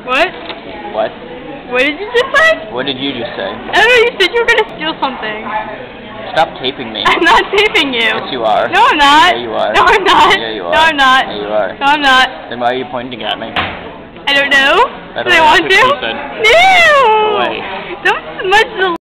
What? What? What did you just say? What did you just say? I don't know, you said you were gonna steal something. Stop taping me. I'm not taping you. Yes, you are. No, I'm not. Yeah, you are. No, I'm not. Yeah, you are. No, I'm not. Yeah, you are. No, I'm not. Then why are you pointing at me? I don't know. I don't Do I know, want that's to? what she said. No! Go away. Don't smudge the